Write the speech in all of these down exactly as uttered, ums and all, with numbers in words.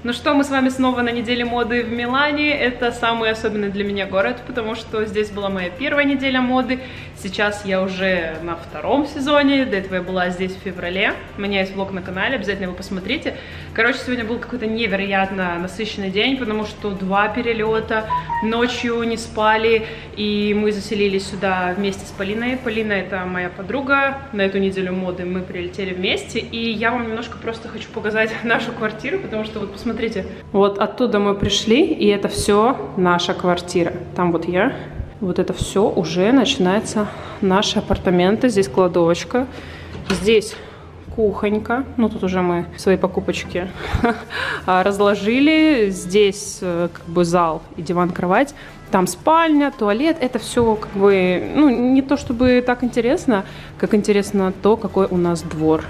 Ну что, мы с вами снова на неделе моды в Милане. Это самый особенный для меня город, потому что здесь была моя первая неделя моды. Сейчас я уже на втором сезоне, до этого я была здесь в феврале. У меня есть влог на канале, обязательно его посмотрите. Короче, сегодня был какой-то невероятно насыщенный день, потому что два перелета, ночью не спали, и мы заселились сюда вместе с Полиной. Полина — это моя подруга, на эту неделю моды мы прилетели вместе, и я вам немножко просто хочу показать нашу квартиру, потому что вот посмотрите. Смотрите, вот оттуда мы пришли, и это все наша квартира. Там вот я. Вот это все уже начинается наши апартаменты. Здесь кладовочка. Здесь кухонька. Ну, тут уже мы свои покупочки разложили. Здесь как бы зал и диван-кровать. Там спальня, туалет. Это все как бы, ну, не то чтобы так интересно, как интересно то, какой у нас двор.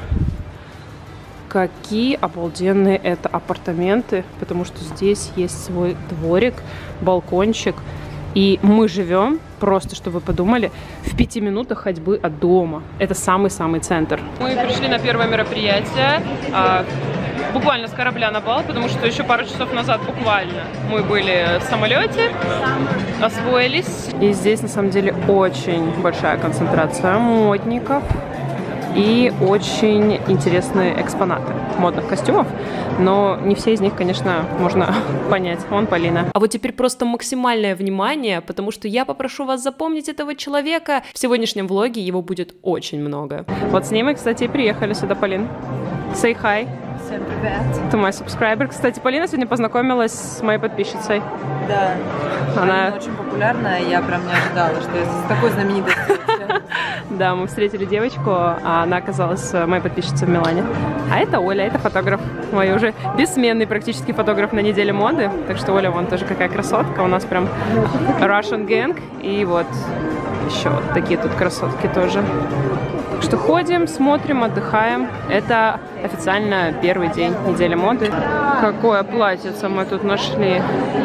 Какие обалденные это апартаменты, потому что здесь есть свой дворик, балкончик. И мы живем, просто чтобы вы подумали, в пяти минутах ходьбы от дома. Это самый-самый центр. Мы пришли на первое мероприятие, а, буквально с корабля на бал, потому что еще пару часов назад буквально мы были в самолете, освоились. И здесь на самом деле очень большая концентрация модников. И очень интересные экспонаты модных костюмов, но не все из них, конечно, можно понять. Вон Полина. А вот теперь просто максимальное внимание, потому что я попрошу вас запомнить этого человека. В сегодняшнем влоге его будет очень много. Вот с ним мы, кстати, и приехали сюда, Полин. Say hi. Всем привет. To my subscriber. Кстати, Полина сегодня познакомилась с моей подписчицей. Да. Она, Она очень популярная, я прям не ожидала, что я с такой знаменитостью. Да, мы встретили девочку, а она оказалась моей подписчицей в Милане. А это Оля, это фотограф. Мой уже бессменный практически фотограф на неделе моды. Так что Оля вон тоже какая красотка. У нас прям Russian gang. И вот еще вот такие тут красотки тоже. Так что ходим, смотрим, отдыхаем. Это официально первый день недели моды. Какое платьице мы тут нашли.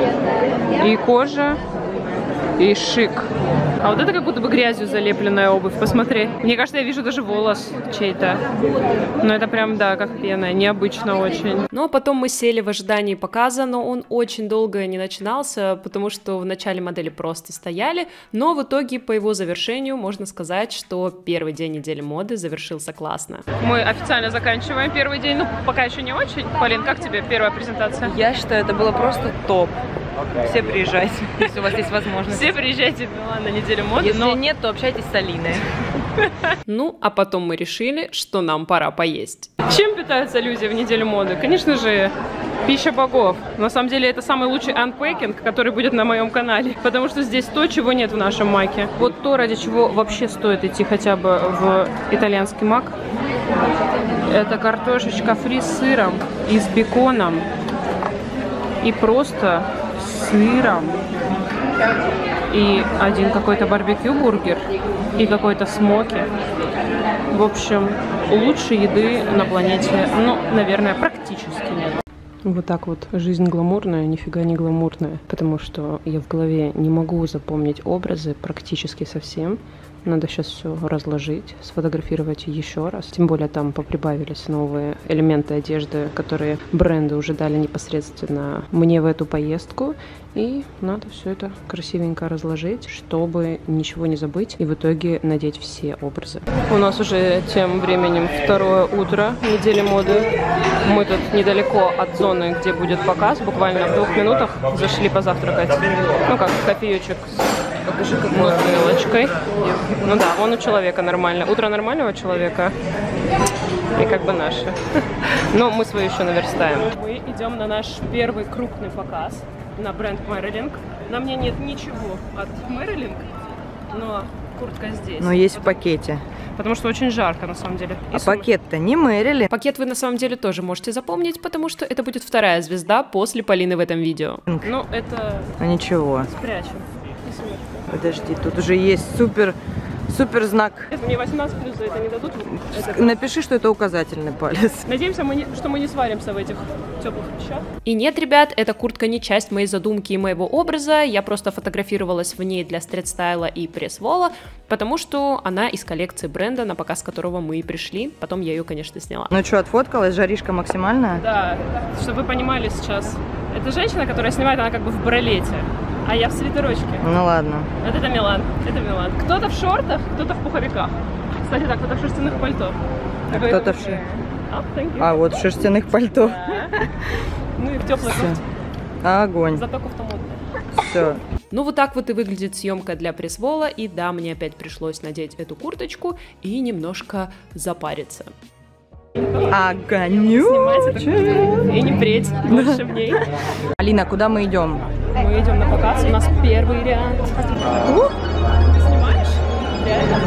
И кожа, и шик. А вот это как будто бы грязью залепленная обувь, посмотри. Мне кажется, я вижу даже волос чей-то. Но это прям, да, как пена, необычно очень. Ну, а потом мы сели в ожидании показа, но он очень долго не начинался, потому что в начале модели просто стояли, но в итоге по его завершению можно сказать, что первый день недели моды завершился классно. Мы официально заканчиваем первый день, ну, пока еще не очень. Полин, как тебе первая презентация? Я считаю, это было просто топ. Все приезжайте, если у вас есть возможность. Все приезжайте в Милан на неделю моды. Если но... нет, то общайтесь с Алиной. Ну, а потом мы решили, что нам пора поесть. Чем питаются люди в неделю моды? Конечно же, пища богов. На самом деле, это самый лучший анпекинг, который будет на моем канале. Потому что здесь то, чего нет в нашем маке. Вот то, ради чего вообще стоит идти хотя бы в итальянский мак. Это картошечка фри с сыром и с беконом. И просто сыром. И один какой-то барбекю-бургер. И какой-то смоки. В общем, лучшей еды на планете, ну, наверное, практически нет. Вот так вот. Жизнь гламурная, нифига не гламурная. Потому что я в голове не могу запомнить образы практически совсем. Надо сейчас все разложить, сфотографировать еще раз. Тем более там поприбавились новые элементы одежды, которые бренды уже дали непосредственно мне в эту поездку. И надо все это красивенько разложить, чтобы ничего не забыть и в итоге надеть все образы. У нас уже тем временем второе утро недели моды. Мы тут недалеко от зоны, где будет показ, буквально в двух минутах зашли позавтракать. Ну как, кофеечек с Покажи, как бутылочкой. Ну да, вон у человека нормально. Утро нормального человека и как бы наше. Но мы свою еще наверстаем. Мы идем на наш первый крупный показ на бренд Merrelink. На мне нет ничего от Merrelink, но куртка здесь. Но есть в пакете. Потому что очень жарко, на самом деле. И а пакет-то не Merrelink. Пакет вы на самом деле тоже можете запомнить, потому что это будет вторая звезда после Полины в этом видео. Ну, это... Ну ничего. Спрячем. Подожди, тут уже есть супер Супер знак. Мне восемнадцать плюс за это не дадут? Это... Напиши, что это указательный палец. Надеемся, мы не, что мы не сваримся в этих теплых вещах. И нет, ребят, эта куртка не часть моей задумки и моего образа. Я просто фотографировалась в ней для стрит-стайла и пресс-вола, потому что она из коллекции бренда, на показ которого мы и пришли. Потом я ее, конечно, сняла. Ну что, отфоткалась? Жаришка максимальная? Да, чтобы вы понимали сейчас. Это женщина, которая снимает, она как бы в бралете. А я в свитерочке. Ну ладно. Вот это Милан, это Милан. Кто-то в шортах, кто-то в пуховиках. Кстати, так, кто-то в шерстяных пальто. А кто-то в шер... oh, А вот в шерстяных пальто. Да. Ну и в теплой кофте. Огонь. Зато кофта модная. Все. Ну вот так вот и выглядит съемка для пресс-вола. И да, мне опять пришлось надеть эту курточку и немножко запариться. Огонёчек. И не преть больше в ней. Алина, куда мы идем? Мы идем на показ, у нас первый ряд. Ты снимаешь? Реально?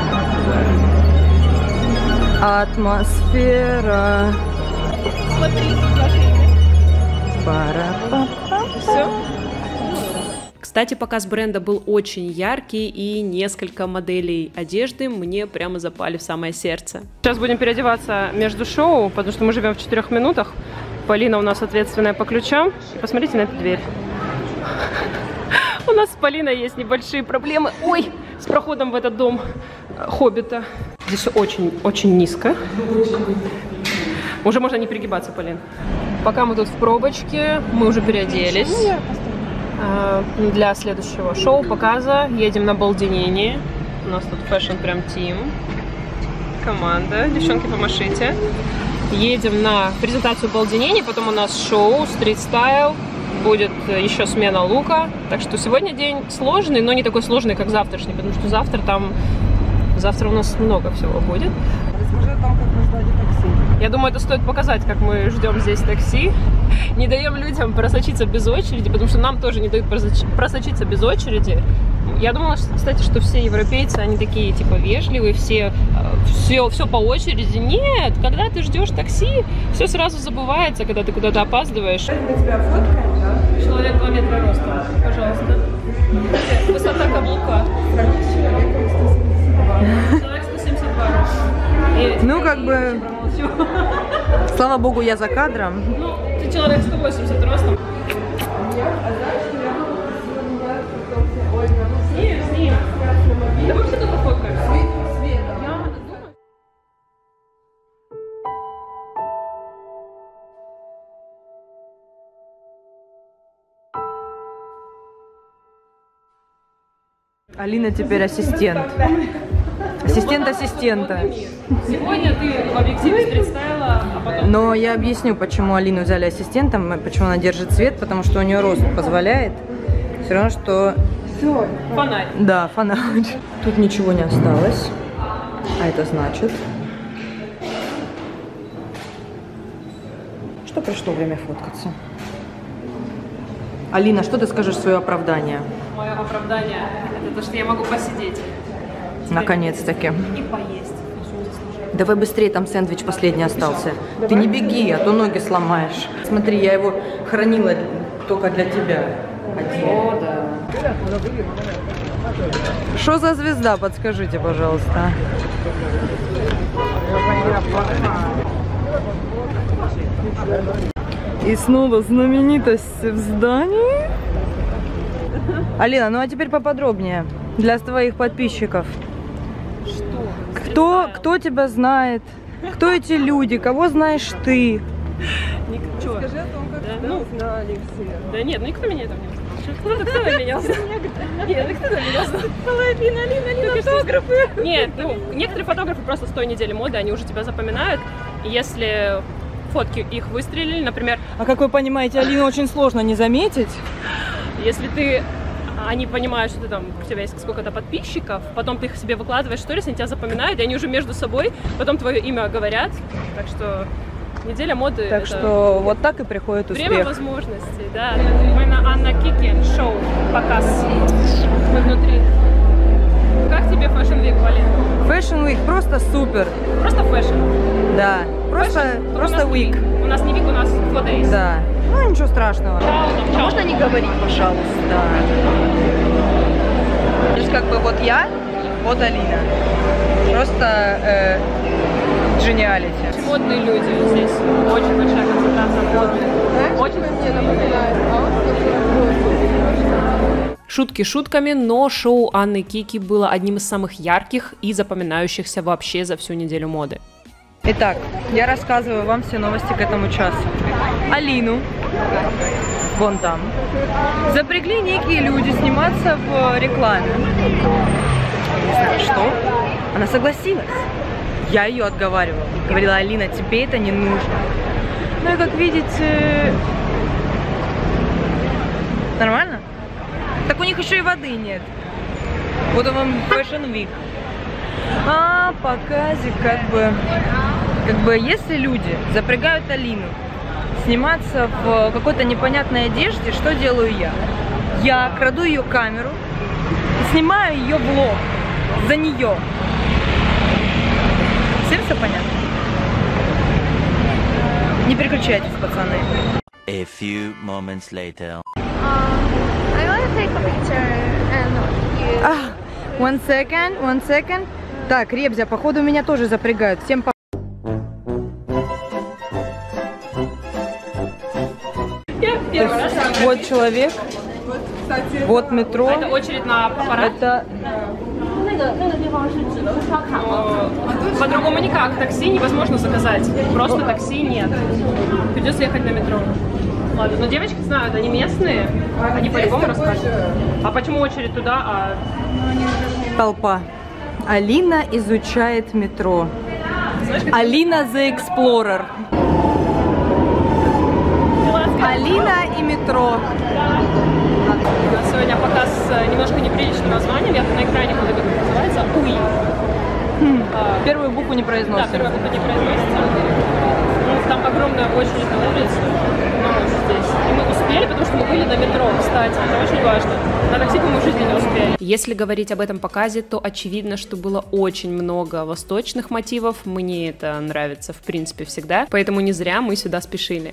Атмосфера. Смотри, наше имя. Пара-па-па. Все. Кстати, показ бренда был очень яркий, и несколько моделей одежды мне прямо запали в самое сердце. Сейчас будем переодеваться между шоу, потому что мы живем в четырех минутах. Полина у нас ответственная по ключам. И посмотрите на эту дверь. У нас с Полиной есть небольшие проблемы. Ой, с проходом в этот дом Хоббита. Здесь очень-очень низко. Уже можно не пригибаться, Полин. Пока мы тут в пробочке, мы уже переоделись для следующего шоу, показа. Едем на Балдинини. У нас тут фэшн прям тим. Команда. Девчонки, помашите. Едем на презентацию Балдинини, потом у нас шоу, стрит-стайл. Будет еще смена лука. Так что сегодня день сложный, но не такой сложный, как завтрашний, потому что завтра там... Завтра у нас много всего будет. Расскажи о том, как мы ждали такси. Я думаю, это стоит показать, как мы ждем здесь такси. Не даем людям просочиться без очереди, потому что нам тоже не дают просочиться без очереди. Я думала, кстати, что все европейцы, они такие, типа, вежливые, все, все, все по очереди. Нет, когда ты ждешь такси, все сразу забывается, когда ты куда-то опаздываешь. Мы тебя фоткаем, да? Человек два метра роста, пожалуйста. Высота каблука. Человек сто семьдесят два. Ну, как бы, слава богу, я за кадром. Ну, ты человек сто восемьдесят ростом. С ним, с ним. Да мы все тут фоткаем. Алина теперь ассистент. Ассистент ассистента. Сегодня ты в объективе стрит-стайла, а потом... Но я объясню, почему Алину взяли ассистентом, почему она держит свет, потому что у нее рост позволяет. Все равно, что... Фонарь. Да, фонарь. Тут ничего не осталось. А это значит... что пришло время фоткаться. Алина, что ты скажешь в свое оправдание? Мое оправдание — это то, что я могу посидеть. Наконец-таки. И поесть. Давай быстрее, там сэндвич последний остался. Ты не беги, а то ноги сломаешь. Смотри, я его хранила только для тебя. О, да. Что за звезда, подскажите, пожалуйста. И снова знаменитость в здании. Алина, ну а теперь поподробнее для твоих подписчиков. Что? Кто, кто тебя знает? Кто эти люди? Кого знаешь ты? Никто. Скажи о том, как да, тебя ну, узнали все. Да нет, ну никто меня там не узнал. Кто-то кто меня узнал? Нет, ну кто меня узнал? Алина, Алина, Алина, автографы. Нет, ну некоторые фотографы просто с той недели моды, они уже тебя запоминают. И если фотки их выстрелили, например... А как вы понимаете, Алину очень сложно не заметить. Если ты... Они понимают, что ты там, у тебя есть сколько-то подписчиков, потом ты их себе выкладываешь в сторис, они тебя запоминают, и они уже между собой потом твое имя говорят. Так что неделя моды. Так что вот так и приходит успех. Время возможностей, да. Мы на Анна Кики шоу показ. Мы внутри. Как тебе Fashion Week, Полин? Fashion Week просто супер. Просто фэшн. Да. Просто, Fashion, просто у week. week. У нас не week, у нас four days. Да. Ну ничего страшного. Чао, Можно не говорить, пожалуйста? Да. То есть как бы вот я Вот Алина. Просто э, geniality. Модные люди здесь. Очень большая концентрация модных. Очень мне напоминает. Шутки шутками, но шоу Анны Кики было одним из самых ярких и запоминающихся вообще за всю неделю моды. Итак, я рассказываю вам все новости к этому часу. Алину, вон там, запрягли некие люди сниматься в рекламе. Не знаю, что. Она согласилась. Я ее отговаривала. Говорила: Алина, тебе это не нужно. Ну и как видите... Нормально? Так у них еще и воды нет. Вот вам Fashion Week. А показе как бы... Как бы если люди запрягают Алину сниматься в какой-то непонятной одежде, что делаю я? Я краду ее камеру и снимаю ее влог за нее. Всем все понятно? Не переключайтесь, пацаны. A few moments later. I want to take a picture and you... Ah, one second, one second. Так, Ребзя, походу меня тоже запрягают. Всем по... Вот человек, вот метро. Это очередь на аппарат. Это... По-другому никак. Такси невозможно заказать. Просто такси нет. Придется ехать на метро. Ладно, но девочки знают, они местные, они по-любому расскажут. А почему очередь туда, а... Толпа. Алина изучает метро. Знаешь, как... Алина the Explorer. Алина и метро. У нас сегодня показ с немножко неприличным названием. Я тут на экране буду, как это называется. Уи. Хм. А, первую букву не произносим. Да, первая буква не произносится. Там огромная очередь на улице. Но мы здесь. И мы успели, потому что мы были на метро, кстати. Это очень важно. На такси мы в жизни не успели. Если говорить об этом показе, то очевидно, что было очень много восточных мотивов. Мне это нравится, в принципе, всегда. Поэтому не зря мы сюда спешили.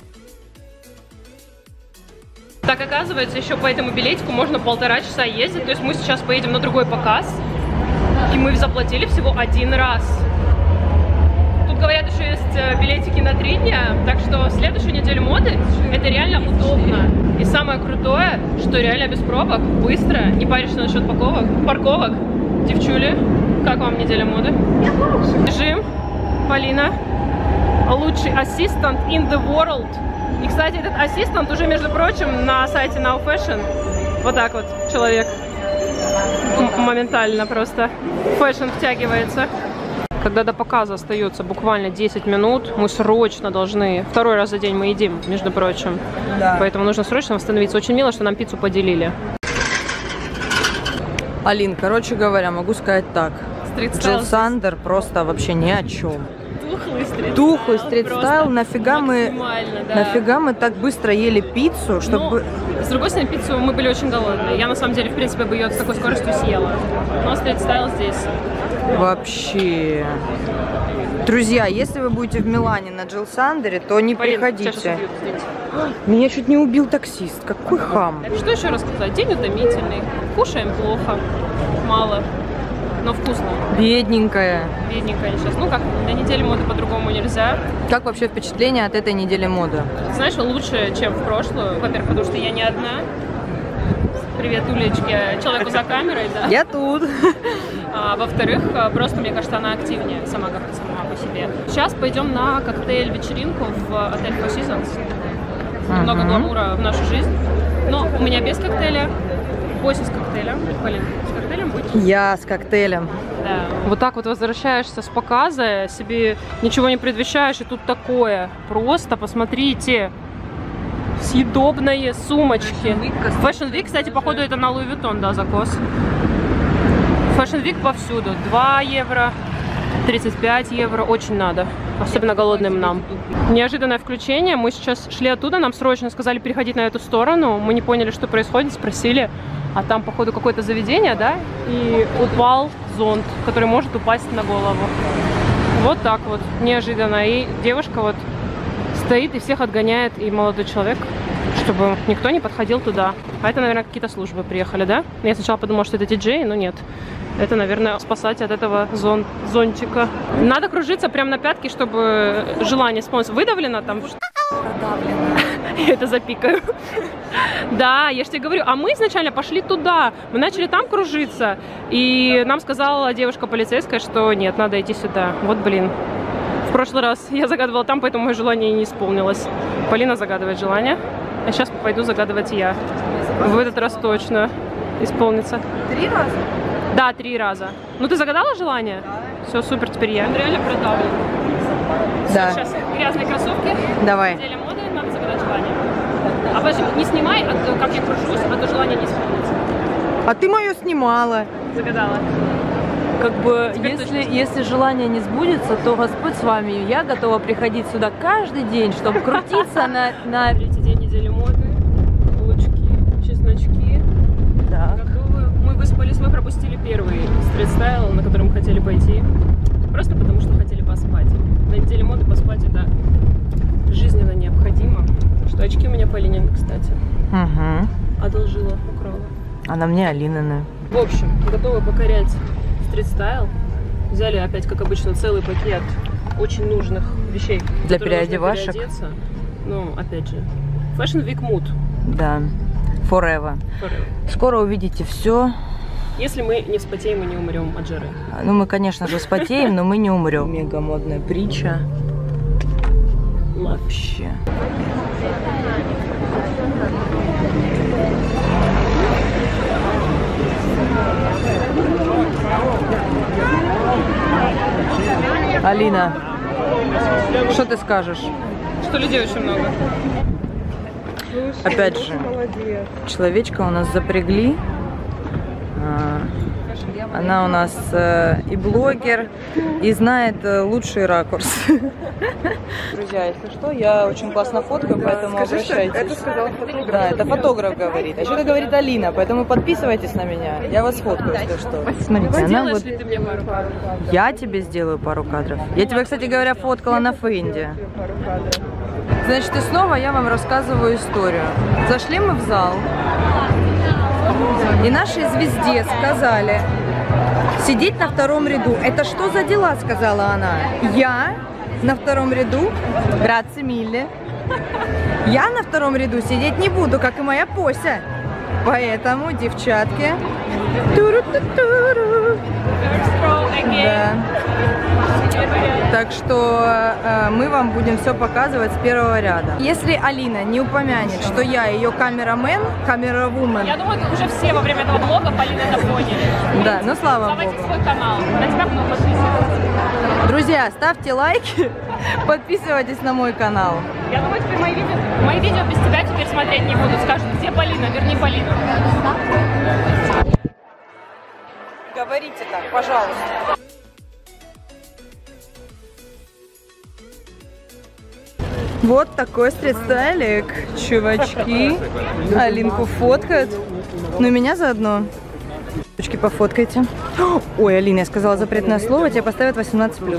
Так, оказывается, еще по этому билетику можно полтора часа ездить. То есть мы сейчас поедем на другой показ. И мы заплатили всего один раз. Тут, говорят, еще есть билетики на три дня. Так что в следующую неделю моды это реально удобно. И самое крутое, что реально без пробок, быстро, не паришься насчет парковок. парковок. Девчули, как вам неделя моды? Бежим. Полина. Лучший ассистент in the world. И, кстати, этот ассистент уже, между прочим, на сайте Now Fashion. Вот так вот человек. М- моментально просто. Фэшн втягивается. Когда до показа остается буквально десять минут, мы срочно должны... Второй раз за день мы едим, между прочим. Да. Поэтому нужно срочно восстановиться. Очень мило, что нам пиццу поделили. Алин, короче говоря, могу сказать так. Джилл Сандер просто вообще ни о чем. Тухлый стрит-стайл. Тухлый стрит-стайл. Нафига мы, да. нафига мы так быстро ели пиццу, чтобы... Но, с другой стороны, пиццу мы были очень голодные. Я, на самом деле, в принципе, бы ее с такой скоростью съела. Но стрит-стайл здесь. Вообще. Друзья, если вы будете в Милане на Джилл Сандере, то не Полин, приходите. Меня чуть не убил таксист. Какой хам. Что еще рассказать? День утомительный. Кушаем плохо. Мало. Но вкусно. Бедненькая. Бедненькая сейчас. Ну как, на неделе моды по-другому нельзя. Как вообще впечатление от этой недели моды? Знаешь, лучше, чем в прошлую. Во-первых, потому что я не одна. Привет, Улечке, человеку за камерой, да. Я тут. А, во-вторых, просто, мне кажется, она активнее, сама как сама по себе. Сейчас пойдем на коктейль-вечеринку в отель Four Seasons. Uh-huh. Много гламура в нашу жизнь. Но у меня без коктейля. Бойся с коктейлем. Полин, с коктейлем будешь? Я с коктейлем. Да. Вот так вот возвращаешься с показа, себе ничего не предвещаешь, и тут такое. Просто посмотрите. Съедобные сумочки. Fashion Week, кстати, походу это на Louis Vuitton, да, закос. Fashion Week повсюду. два евро, тридцать пять евро. Очень надо. Особенно голодным нам. Неожиданное включение. Мы сейчас шли оттуда, нам срочно сказали переходить на эту сторону. Мы не поняли, что происходит, спросили. А там, походу, какое-то заведение, да? И упал зонт, который может упасть на голову. Вот так вот. Неожиданно. И девушка вот стоит и всех отгоняет. И молодой человек чтобы никто не подходил туда. А это, наверное, какие-то службы приехали, да? Я сначала подумала, что это диджеи, но нет. Это, наверное, спасать от этого зон зонтика. Надо кружиться прямо на пятки, чтобы желание исполниться. Выдавлено там? Продавлено. Я это запикаю. Да, я же тебе говорю. А мы изначально пошли туда. Мы начали там кружиться. И нам сказала девушка полицейская, что нет, надо идти сюда. Вот блин. В прошлый раз я загадывала там, поэтому мое желание не исполнилось. Полина загадывает желание. А сейчас пойду загадывать я. В этот раз точно исполнится. Три раза? Да, три раза. Ну ты загадала желание? Да. Все, супер, теперь я. Он реально продавлен. Да. Сейчас грязные кроссовки. Давай. В деле моды надо загадать желание. А подожди, не снимай, а то, как я кружусь, а то желание не исполнится. А ты мое снимала. Загадала. Как бы, Теперь если, если желание не сбудется, то Господь с вами. Я готова приходить сюда каждый день, чтобы крутиться на... на... Третий день недели моды. Булочки, чесночки. Так. Готовы. Мы выспались, мы пропустили первый стрит-стайл, на который мы хотели пойти. Просто потому, что хотели поспать. На неделе моды поспать это жизненно необходимо. Что очки у меня Полинин, кстати. Угу. Одолжила, украла. А на мне Алинины. В общем, готовы покорять стрит-стайл. Взяли опять, как обычно, целый пакет очень нужных вещей. Для переодевашек. Ну, опять же, Fashion Week Mood. Да. Forever. Forever. Скоро увидите все. Если мы не вспотеем и не умрем от жары. Ну, мы, конечно же, вспотеем, но мы не умрем. Мега модная притча. Вообще. Алина, что ты скажешь? Что людей очень много. Опять же, человечка у нас запрягли. Она у нас э, и блогер, и знает э, лучший ракурс. Друзья, если что, я очень классно фоткаю, поэтому Скажи, обращайтесь. это сказал фотограф. Да, это фотограф говорит. А что-то говорит Алина, поэтому подписывайтесь на меня. Я вас фоткаю, если что. Смотрите, она Сделаешь вот... ли ты мне пару кадров? Я тебе сделаю пару кадров. Я тебя, кстати говоря, фоткала на Фенде. Значит, и снова я вам рассказываю историю. Зашли мы в зал, и нашей звезде сказали сидеть на втором ряду. Это что за дела, сказала она. Я на втором ряду, братцы Милли. Я на втором ряду сидеть не буду, как и моя Пося. Поэтому, девчатки, туру-ту-туру. Да. Так что э, мы вам будем все показывать с первого ряда. Если Алина не упомянет, что я ее камерамен, камеравумен. Я думаю, уже все во время этого влога Полина это поняли. Да, ну слава Давайте богу. свой канал. На тебя буду подписываться. Друзья, ставьте лайки, подписывайтесь на мой канал. Я думаю, теперь мои видео, мои видео без тебя теперь смотреть не будут. Скажут, где Полина, верни Полину. Говорите так, пожалуйста. Вот такой стрит-стайлик, чувачки. Алинку фоткают. Ну и меня заодно. Девочки, пофоткайте. Ой, Алина, я сказала запретное слово, тебе поставят восемнадцать плюс.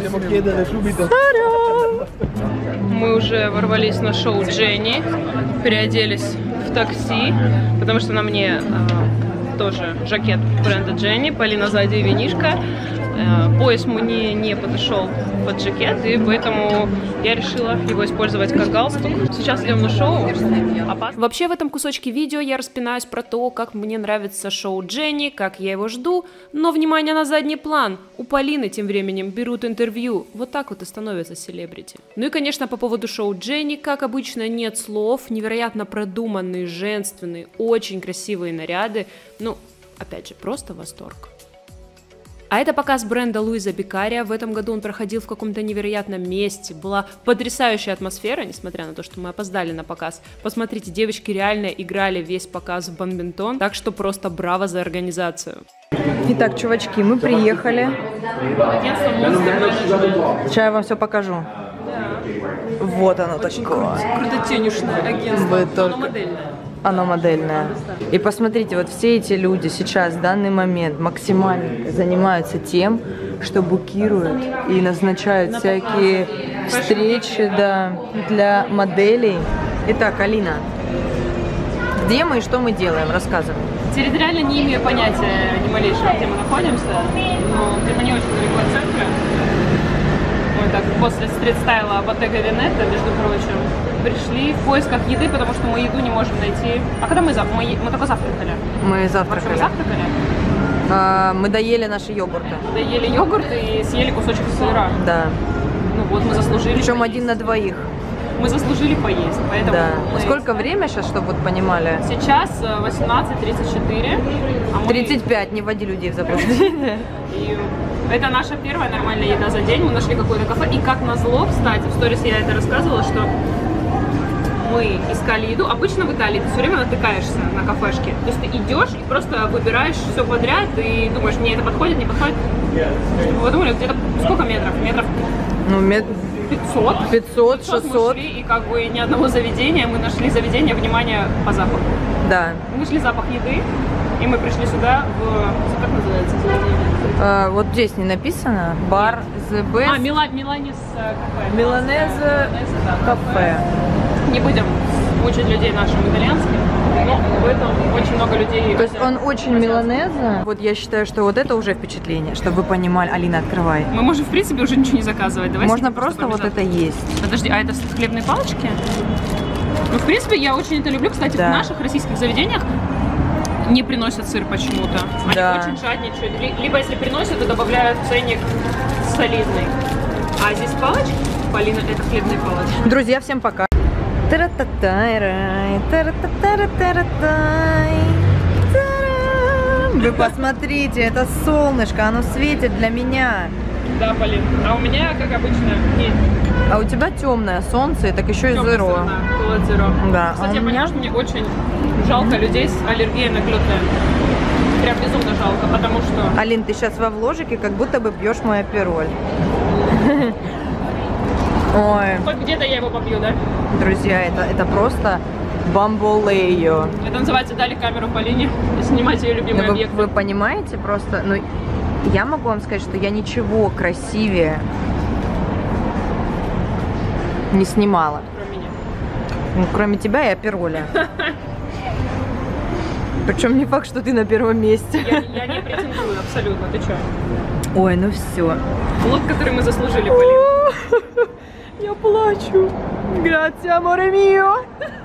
Мы уже ворвались на шоу Дженни, переоделись в такси, потому что на мне э, тоже жакет бренда Дженни, Полина сзади и винишка. Э, пояс мне не подошел под жакет, и поэтому я решила его использовать как галстук. Сейчас идем на шоу. Опасно. Вообще в этом кусочке видео я распинаюсь про то, как мне нравится шоу Дженни, как я его жду, но внимание на задний план. У Полины тем временем берут интервью. Вот так вот и становятся селебрити. Ну и, конечно, по поводу шоу Дженни, как обычно, нет слов. Невероятно продуманные, женственные, очень красивые наряды. Ну, опять же, просто восторг. А это показ бренда Луиза Беккария. В этом году он проходил в каком-то невероятном месте. Была потрясающая атмосфера, несмотря на то, что мы опоздали на показ. Посмотрите, девочки реально играли весь показ в бадминтон, так что просто браво за организацию. Итак, чувачки, мы приехали. Сейчас я вам все покажу. Вот оно такое. Крутотенюшное агентство, Вы но только- оно модельное. Оно модельное. И посмотрите, вот все эти люди сейчас, в данный момент, максимально занимаются тем, что букируют и назначают всякие встречи, да, для моделей. Итак, Алина, Где мы и что мы делаем? Рассказывай. Территориально не имею понятия ни малейшего, где мы находимся, но где-то не очень далеко от центра. Мы так после стрит-стайла Bottega Veneta, между прочим, пришли в поисках еды, потому что мы еду не можем найти. А когда мы завтракали? Мы, мы только завтракали. Мы завтракали. Вообще, мы завтракали? А, мы доели наши йогурты. Доели йогурт и съели кусочек сыра. Да. Ну вот, мы заслужили. Причем поесть. один на двоих. Мы заслужили поесть, поэтому Да. мы... Сколько время сейчас, чтобы вот понимали? Сейчас восемнадцать тридцать четыре. А мы... тридцать пять, не вводи людей в заблуждение. И это наша первая нормальная еда за день. Мы нашли какое-то кафе. И как назло, кстати, в сторис я это рассказывала, что мы искали еду. Обычно в Италии ты все время натыкаешься на кафешки. То есть ты идешь и просто выбираешь все подряд и думаешь, мне это подходит, не подходит. Вы думали, где-то сколько метров? Метров Ну, мет... пятьсот. пятьсот, Мы шестьсот. шли, и как бы ни одного заведения. Мы нашли заведение, внимание, по запаху. Да. Мы нашли запах еды, и мы пришли сюда в... Как называется заведение? А, вот здесь не написано. Бар The Best. А, Мила, Миланис кафе. Миланезе кафе. Не будем мучить людей нашим итальянским, но в этом очень много людей. То есть он очень миланезе. Вот я считаю, что вот это уже впечатление, чтобы вы понимали. Алина, открывай. Мы можем, в принципе, уже ничего не заказывать. Давай Можно просто вот это есть. Подожди, а это хлебные палочки? Ну, в принципе, я очень это люблю. Кстати, Да. в наших российских заведениях не приносят сыр почему-то. Они Да. очень жадничают. Либо если приносят, то добавляют в ценник солидный. А здесь палочки? Полина, это хлебные палочки. Друзья, всем пока. Тара-та-та-рай, тара-та-тара-тара-тай. Тарам. Вы посмотрите, это солнышко, оно светит для меня. Да, Полин. А у меня, как обычно, нет. А у тебя темное солнце, так еще и Тёмная зеро. сторона, было зеро. Да, Кстати, а я у меня- поняла, что мне очень жалко людей с аллергией на глютен. Прям безумно жалко, потому что... Алин, ты сейчас во вложике, как будто бы пьешь мой апероль. Ой, Хоть где-то я его попью, да? друзья, это, это просто бамболео. Это называется «Дали камеру Полине» и снимать ее любимый Ну, вы, объект. вы понимаете просто, ну, я могу вам сказать, что я ничего красивее не снимала. Кроме меня. Ну, кроме тебя и апероля. Причем не факт, что ты на первом месте. Я, я не претендую абсолютно, ты чё? Ой, ну все. Лук, который мы заслужили, Полин. Я плачу. Грация, аморе мио.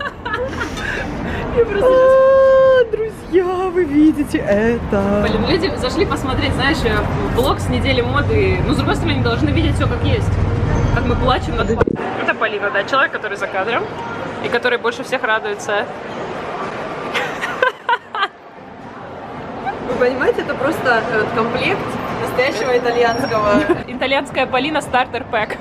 Я просто А, Друзья, вы видите это. Полин, люди зашли посмотреть, знаешь, влог с недели моды. Ну, с другой стороны, они должны видеть все как есть. Как мы плачем над... Это Полина, да, человек, который за кадром. И который больше всех радуется. Вы понимаете, это просто комплект настоящего итальянского. Итальянская Полина стартер пэк.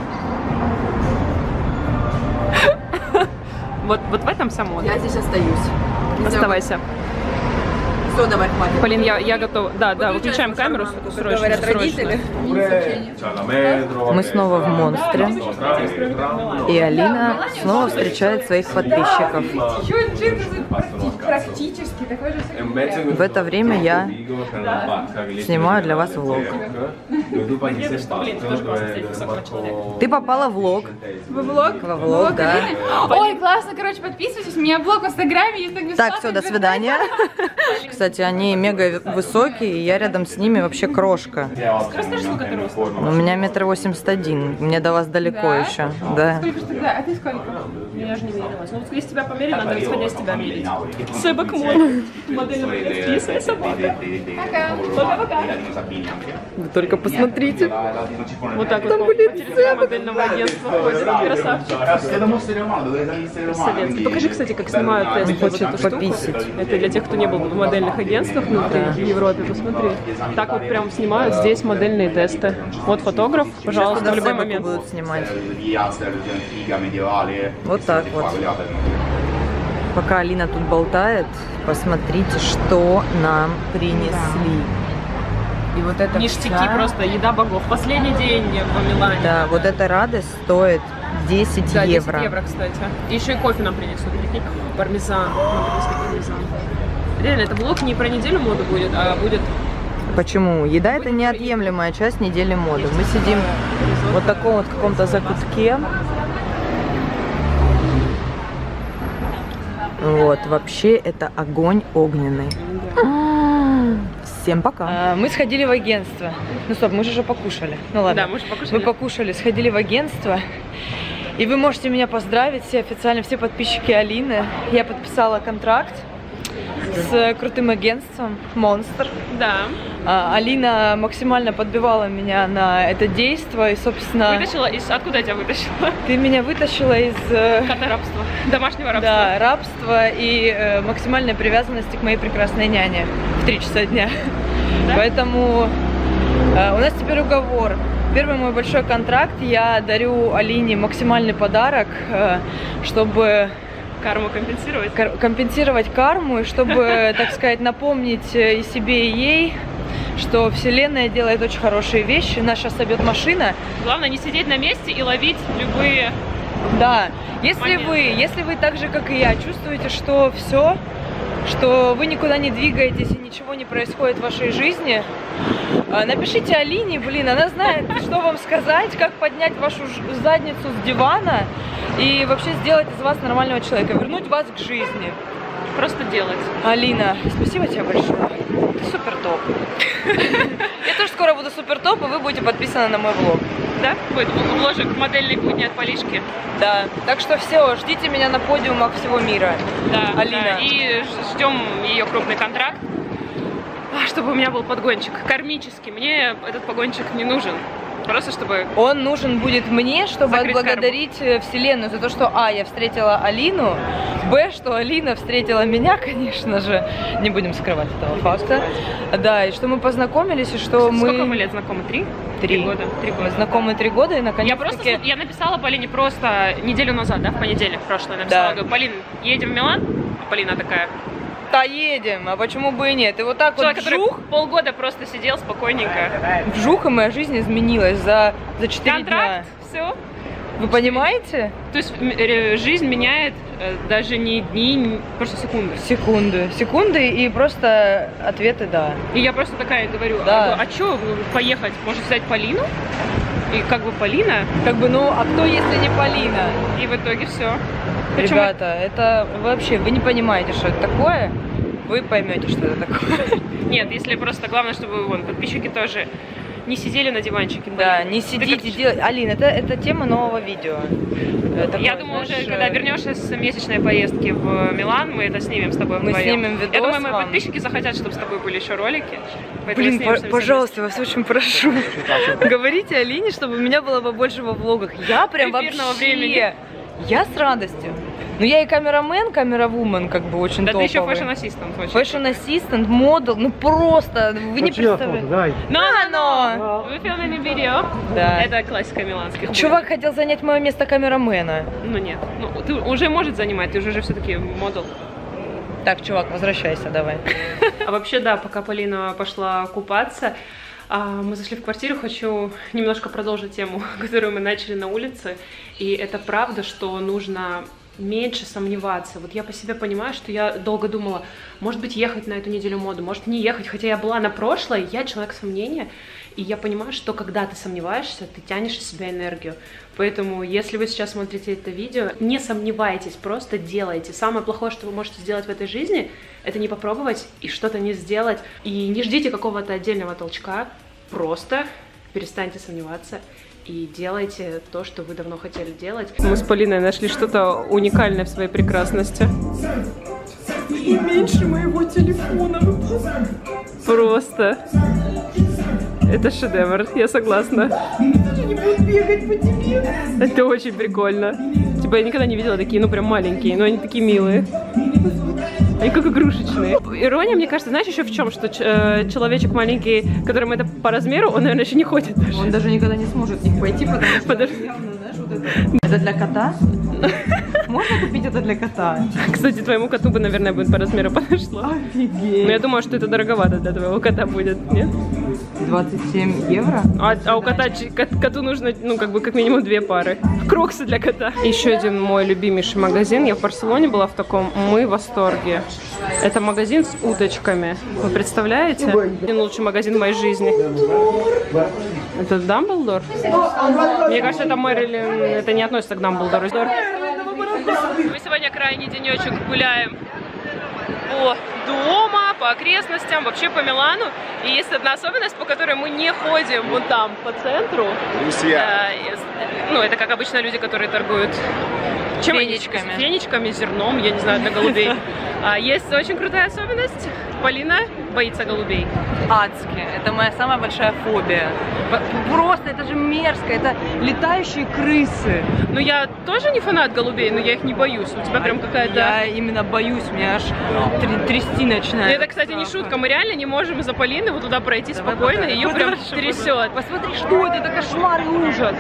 Вот, вот в этом вся мода. Я здесь остаюсь. Оставайся. Все, давай, хватит. Полин, я, я готова. Да, да, выключаем камеру срочно. Говорят срочно. родители. Мы снова в Монстре. И Алина снова встречает своих подписчиков. Практически такой же. В это время я снимаю для вас влог. Ты попала в влог. Во влог? Во влог, да. Ой, классно, короче, подписывайтесь. У меня блог в Инстаграме, есть так Так, все, до свидания. Кстати, они мега высокие, и я рядом с ними вообще крошка. Расскажи, сколько ты рост? У меня метр восемьдесят один. Мне до вас далеко Да? еще. Да. Сколько ж тогда? А ты сколько? Я же не мерилась. Ну, вот если тебя померили, надо исходя из тебя мерить. Себок мой. Модельного индустрии, своя собака. Пока-пока. Вы только посмотрите. Вот так вот по территории модельного агентства ходит. Красавчик. Красавец. Покажи, кстати, как снимают тесты. Вот эту штуку. пописать. Это для тех, кто не был в модельных агентствах внутри в Европе. Посмотри. Так вот прям снимают здесь модельные тесты. Вот фотограф, пожалуйста, в любой Себоку момент. будут снимать. Вот так вот. Пока Алина тут болтает, посмотрите, что нам принесли. И вот это Ништяки вся- просто, еда богов. Последний день в Милане. Да, вот эта радость стоит десять Да, десять евро. евро, кстати. И еще и кофе нам принесут. Прикинь, пармезан. Нам принесли пармезан. Реально, это влог не про неделю моды будет, а будет... Почему? Еда — это неотъемлемая часть недели моды. Мы сидим в вот таком вот каком-то закутке. Вот, вообще это огонь огненный. Всем пока. А, мы сходили в агентство. Ну стоп, мы же уже покушали. Ну ладно. Да, мы же покушали. Мы покушали, сходили в агентство. И вы можете меня поздравить, все официально, все подписчики Алины. Я подписала контракт с крутым агентством Monster. Да. А, Алина максимально подбивала меня на это действо и, собственно... Вытащила из... Откуда я тебя вытащила? Ты меня вытащила из... Кота рабства. Домашнего рабства. Да, рабства и э, максимальной привязанности к моей прекрасной няне в три часа дня. Да? Поэтому э, у нас теперь уговор. Первый мой большой контракт. Я дарю Алине максимальный подарок, э, чтобы... Карму компенсировать? Кар компенсировать карму, и чтобы, так сказать, напомнить и себе, и ей, что Вселенная делает очень хорошие вещи. Нас сейчас собьет машина. Главное не сидеть на месте и ловить любые... Да, если моменты. вы, если вы так же, как и я, чувствуете, что все, что вы никуда не двигаетесь и ничего не происходит в вашей жизни, напишите Алине, блин, она знает, что вам сказать, как поднять вашу задницу с дивана и вообще сделать из вас нормального человека, вернуть вас к жизни. Просто делать. Алина, спасибо тебе большое. Ты супер топ. Я тоже скоро буду супер топ, и вы будете подписаны на мой влог. Да? Будет вложек модельной будни от Полишки. Да. Так что все, ждите меня на подиумах всего мира. Да, Алина. Да. И ждем ее крупный контракт, чтобы у меня был подгончик кармический. Мне этот погончик не нужен. Просто чтобы... Он нужен будет мне, чтобы отблагодарить карму. Вселенную за то, что а, я встретила Алину, б, что Алина встретила меня, конечно же, не будем скрывать этого факта. Да, и что мы познакомились, и что мы... Сколько мы лет знакомы? Три? Три. Три года. Три года. Мы знакомы три года, и наконец-таки... Я просто, я написала Полине просто неделю назад, да, в понедельник прошлое написала, да. Говорю, Полин, едем в Милан? А Полина такая... Да, едем, а почему бы и нет? И вот так Человек, вот вжух... полгода просто сидел спокойненько. Вжух, и моя жизнь изменилась за, за четыре Контракт, дня. все. Вы понимаете? То есть жизнь меняет даже не дни, не... просто секунды. Секунды. Секунды и просто ответы «да». И я просто такая говорю, да. а, а что поехать? Может взять Полину? И как бы Полина. Как бы, ну, а кто, если не Полина? И в итоге все. Ребята, это вообще, вы не понимаете, что это такое, вы поймете, что это такое. Нет, если просто главное, чтобы вон, подписчики тоже не сидели на диванчике. Да, не сидите, делать. Алин, это, это тема нового видео. Такое, я думаю, знаешь, уже когда вернешься с месячной поездки в Милан, мы это снимем с тобой мы вдвоем. Снимем видос. Я думаю, мои вам. подписчики захотят, чтобы с тобой были еще ролики. Блин, по пожалуйста, вас очень прошу. Говорите Алине, чтобы у меня было побольше во влогах. Я прям вообще... времени. Я с радостью. Ну я и камерамен, камеравумен, как бы очень да топовый. Да ты еще фэшн-ассистент. Фэшн-ассистент, модел, ну просто, вы не представляете. Ну, но! Вы filming видео? Да. Это классика миланских. Чувак хотел занять мое место камерамена. Ну нет, ну ты уже может занимать, ты уже все-таки модел. Так, чувак, возвращайся, давай. А вообще, да, пока Полина пошла купаться, мы зашли в квартиру, хочу немножко продолжить тему, которую мы начали на улице. И это правда, что нужно меньше сомневаться. Вот я по себе понимаю, что я долго думала, может быть, ехать на эту неделю моды, может не ехать. Хотя я была на прошлой, я человек сомнения. И я понимаю, что когда ты сомневаешься, ты тянешь из себя энергию. Поэтому, если вы сейчас смотрите это видео, не сомневайтесь, просто делайте. Самое плохое, что вы можете сделать в этой жизни, это не попробовать и что-то не сделать. И не ждите какого-то отдельного толчка, просто перестаньте сомневаться и делайте то, что вы давно хотели делать. Мы с Полиной нашли что-то уникальное в своей прекрасности. И меньше моего телефона. Просто. Это шедевр, я согласна. Не будут бегать по тебе. Это очень прикольно. Типа я никогда не видела такие, ну прям маленькие, но они такие милые. Они как игрушечные. Ирония, мне кажется, знаешь еще в чем? Что э, человечек маленький, которому это по размеру, он, наверное, еще не ходит даже. Он даже никогда не сможет в них пойти, потому что Подожди. явно, знаешь, вот это. Это для кота? Можно купить это для кота? Кстати, твоему коту бы, наверное, будет по размеру подошло. Офигеть. Но я думаю, что это дороговато для твоего кота будет, нет? двадцать семь евро? А, а у кота, коту нужно, ну, как бы, как минимум две пары. Кроксы для кота. Еще один мой любимейший магазин. Я в Барселоне была в таком. Мы в восторге. Это магазин с уточками. Вы представляете? Один лучший магазин в моей жизни. Это Дамблдор? Мне кажется, это Мэрилин. Это не относится к Дамблдору. Мы сегодня крайний денечек гуляем по дома, по окрестностям, вообще по Милану. И есть одна особенность, по которой мы не ходим вон там, по центру. Э, ну, это как обычно люди, которые торгуют чем фенечками. Фенечками, зерном, я не знаю, для голубей. А, есть очень крутая особенность. Полина боится голубей. Адски. Это моя самая большая фобия. Просто, это же мерзко. Это летающие крысы. Ну, я тоже не фанат голубей, но я их не боюсь. У тебя прям какая-то... Я именно боюсь, меня аж трясти начинает. Это, кстати, не шутка. Мы реально не можем из-за Полины вот туда пройти спокойно. Ее прям трясет. Посмотри, что это? Это кошмар и ужас.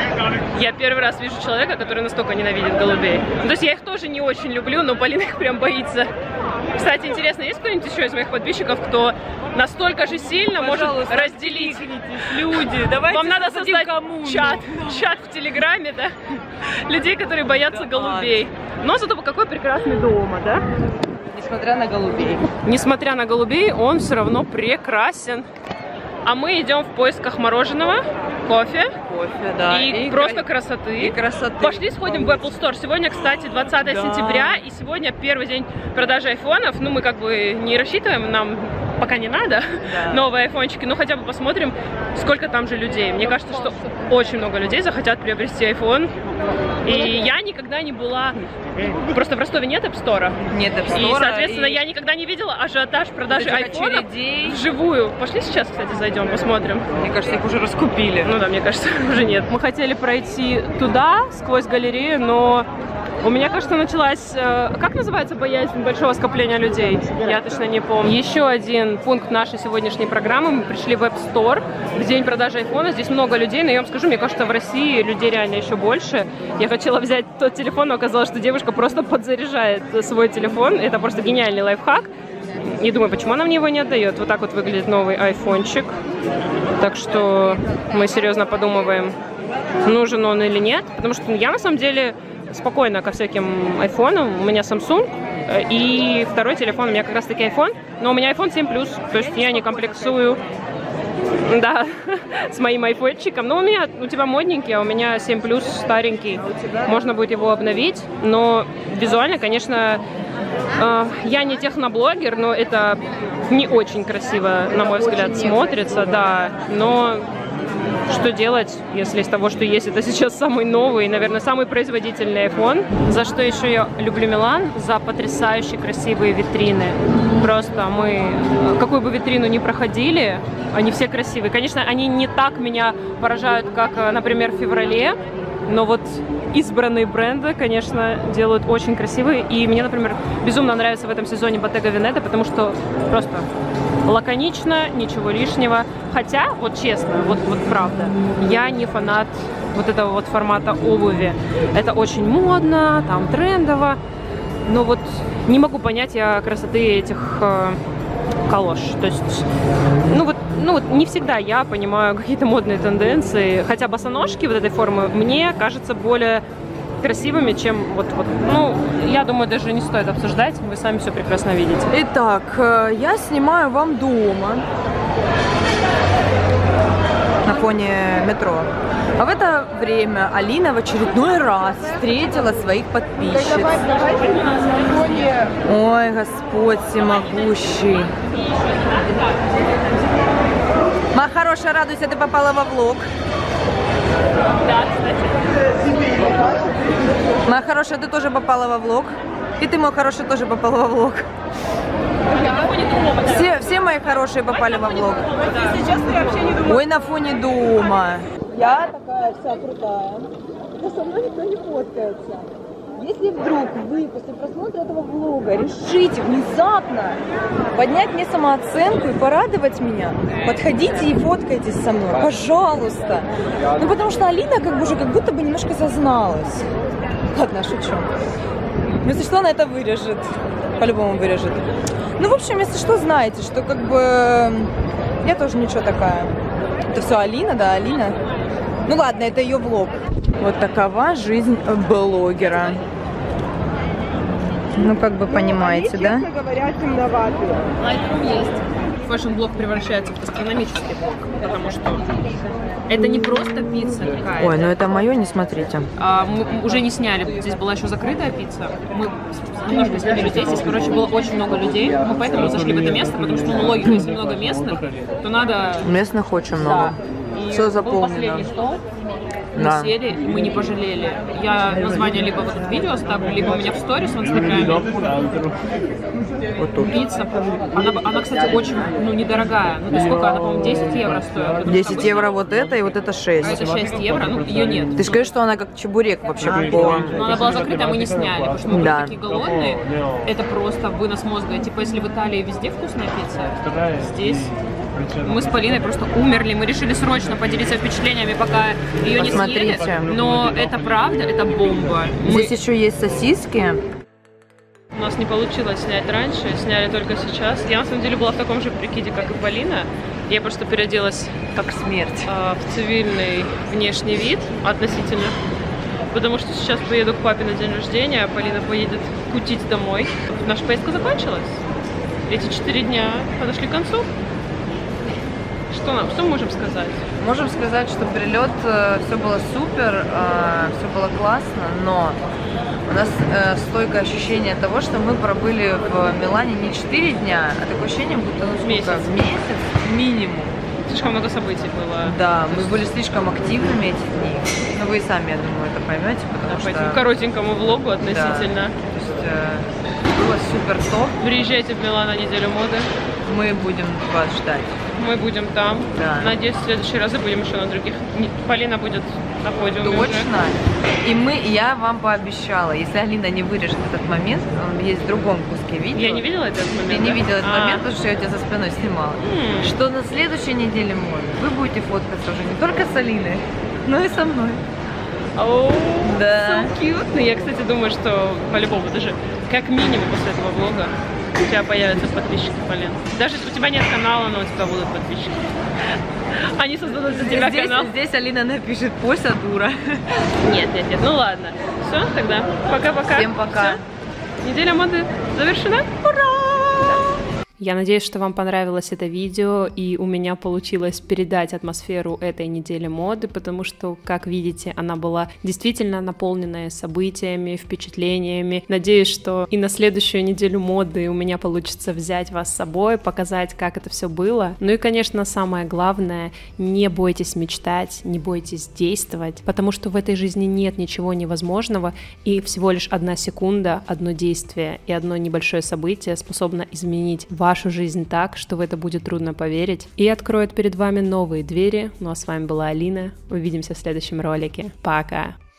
Я первый раз вижу человека, который настолько ненавидит голубей. Ну, то есть я их тоже не очень люблю, но Полина их прям боится. Кстати, интересно, есть кто-нибудь еще из моих подписчиков, кто настолько же сильно Пожалуйста, может разделить? Люди, давайте вам надо создать коммуну. чат, чат в Телеграме, да? Людей, которые боятся Да, голубей. Но зато какой прекрасный дома, да? Несмотря на голубей. Несмотря на голубей, он все равно прекрасен. А мы идем в поисках мороженого, кофе, кофе, да. и, и просто красоты. И красоты. Пошли сходим в Apple Store. Сегодня, кстати, двадцатое Да. сентября, и сегодня первый день продажи айфонов. Ну, мы как бы не рассчитываем, нам пока не надо Да. новые айфончики, но хотя бы посмотрим, сколько там же людей. Мне кажется, что очень много людей захотят приобрести айфон. И я никогда не была... Просто в Ростове нет App Store. Нет App И, Store, соответственно, и- я никогда не видела ажиотаж продажи Вот этих айфонов очередей. вживую. Пошли сейчас, кстати, зайдем, посмотрим. Мне кажется, их уже раскупили. Ну да, мне кажется, уже нет. Мы хотели пройти туда, сквозь галерею, но у меня, кажется, началась... э, Как называется боязнь большого скопления людей? Я точно не помню. Еще один пункт нашей сегодняшней программы. Мы пришли в App Store, в день продажи айфона. Здесь много людей, но я вам скажу, мне кажется, в России людей реально еще больше. Я хотела взять тот телефон, но оказалось, что девушка просто подзаряжает свой телефон. Это просто гениальный лайфхак. И думаю, почему она мне его не отдает? Вот так вот выглядит новый айфончик. Так что мы серьезно подумываем, нужен он или нет. Потому что я на самом деле спокойно ко всяким айфонам. У меня Samsung. И второй телефон у меня как раз таки iPhone. Но у меня iPhone семь плюс. То есть я не комплексую. Да, с моим айфончиком. Но у меня, у тебя модненький, а у меня семь плюс старенький. Можно будет его обновить. Но визуально, конечно, э, я не техноблогер, но это не очень красиво, на мой взгляд, смотрится, да. Но что делать, если из того, что есть, это сейчас самый новый, наверное, самый производительный iPhone. За что еще я люблю Милан? За потрясающе красивые витрины. Просто мы, какую бы витрину ни проходили, они все красивые. Конечно, они не так меня поражают, как, например, в феврале, но вот избранные бренды, конечно, делают очень красивые. И мне, например, безумно нравится в этом сезоне Bottega Veneta, потому что просто лаконично, ничего лишнего. Хотя, вот честно, вот, вот правда, я не фанат вот этого вот формата обуви. Это очень модно, там трендово, но вот не могу понять я красоты этих э, калош. То есть, ну вот, ну вот не всегда я понимаю какие-то модные тенденции. Хотя босоножки вот этой формы мне кажутся более красивыми, чем вот, вот, ну, я думаю, даже не стоит обсуждать, вы сами все прекрасно видите. Итак, я снимаю вам дома на фоне метро. А в это время Алина в очередной раз встретила своих подписчиц. Ой, Господь всемогущий. Моя хорошая, радуйся, ты попала во влог. Да, кстати. Моя хорошая, ты тоже попала во влог. И ты, мой хороший, тоже попал во влог. Все, все мои хорошие попали во влог. Ой, на фоне дома. Я такая вся крутая, но со мной никто не фоткается. Если вдруг вы после просмотра этого влога решите внезапно поднять мне самооценку и порадовать меня, подходите и фоткайтесь со мной, пожалуйста. Ну потому что Алина как бы уже как будто бы немножко зазналась. Ладно, шучу. Если что, она это вырежет. По-любому вырежет. Ну, в общем, если что, знаете, что как бы я тоже ничего такая. Это все Алина, да, Алина. Ну ладно, это ее влог. Вот такова жизнь блогера. Ну, как бы понимаете, да? Честно говоря, темноватые. Lightroom есть. фэшн-блог превращается в гастрономический блог, потому что это не просто пицца какая-то. Ой, ну это мое, не смотрите. А, мы уже не сняли, здесь была еще закрытая пицца. Мы немножко сняли людей, здесь, короче, было очень много людей. Мы поэтому зашли в это место, потому что, ну, логика, если много местных, то надо... Местных очень много. И Все был заполнено. последний стол. Мы Да. сели, и мы не пожалели. Я название либо в это видео оставлю, либо у меня в сторис в Инстаграме. Вот тут. Пицца, она, она, кстати, очень, ну, недорогая. Ну, то есть сколько? Она, по-моему, десять евро стоит. десять евро вот это и вот это А шесть. это шесть евро, ну, ее нет. Ты скажешь, что она как чебурек вообще по... Но она была закрыта, а мы не сняли, потому что мы были Да. такие голодные. Это просто вынос мозга. Типа, если в Италии везде вкусная пицца, здесь... Мы с Полиной просто умерли. Мы решили срочно поделиться впечатлениями, пока ее не съели. Посмотрите. Но это правда, это бомба. Мы- Здесь еще есть сосиски. У нас не получилось снять раньше, сняли только сейчас. Я на самом деле была в таком же прикиде, как и Полина. Я просто переоделась Как смерть. а, в цивильный внешний вид относительно. Потому что сейчас поеду к папе на день рождения, а Полина поедет кутить домой. Наша поездка закончилась. Эти четыре дня подошли к концу. Что нам, что мы можем сказать? Можем сказать, что перелет, все было супер, все было классно, но у нас э, стойкое ощущение того, что мы пробыли в Милане не четыре дня, а такое ощущение, будто ну, сколько? Месяц. Месяц минимум. Слишком много событий было. Да, мы были слишком активными эти дни. Ну вы и сами, я думаю, это поймете, потому Да, что... по этому коротенькому влогу относительно. Да, то есть, э, было супер топ. Приезжайте в Милан на неделю моды. Мы будем вас ждать. Мы будем там. Да. Надеюсь, в следующие разы будем еще на других. Не- Полина будет на подиуме уже. Точно. И мы, и я вам пообещала, если Алина не вырежет этот момент, он есть в другом куске видео. Я не видела этот момент. Я не да? видела этот А, момент, потому что я у тебя за спиной снимала. М. Что на следующей неделе моды вы будете фоткаться уже не только с Алиной, но и со мной. Оу, Да. so cute. Ну, я, кстати, думаю, что по-любому даже как минимум после этого влога у тебя появятся подписчики, Полин. Даже если у тебя нет канала, но у тебя будут подписчики. Они создадут за тебя Здесь, канал. здесь Алина напишет: Пося дура. Нет, нет, нет. Ну ладно. Все, тогда. Пока-пока. Всем пока. Всё. Неделя моды завершена. Ура! Я надеюсь, что вам понравилось это видео, и у меня получилось передать атмосферу этой недели моды, потому что, как видите, она была действительно наполненная событиями, впечатлениями. Надеюсь, что и на следующую неделю моды у меня получится взять вас с собой, показать, как это все было. Ну и, конечно, самое главное, не бойтесь мечтать, не бойтесь действовать, потому что в этой жизни нет ничего невозможного, и всего лишь одна секунда, одно действие и одно небольшое событие способно изменить вашу вашу жизнь так, что в это будет трудно поверить, и откроет перед вами новые двери. Ну а с вами была Алина. Увидимся в следующем ролике. Пока!